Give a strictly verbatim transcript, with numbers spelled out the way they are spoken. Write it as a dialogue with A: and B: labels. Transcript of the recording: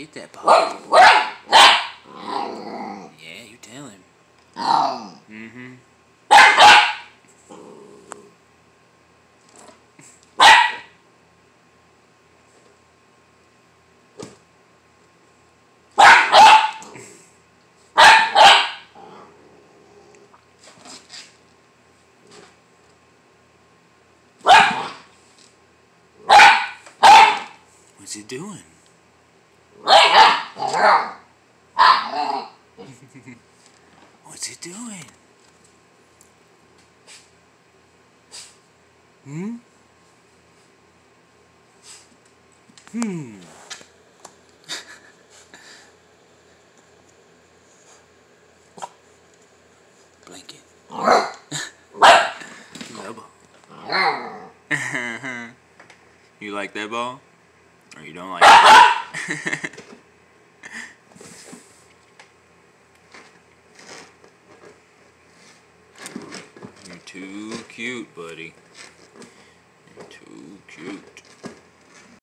A: Get that ball. Yeah, you tell him. Mm-hmm. What's he doing? What's he doing? Hmm? Hmm. Blanket. That ball. You like that ball? Or you don't like it? You're too cute, buddy. You're too cute.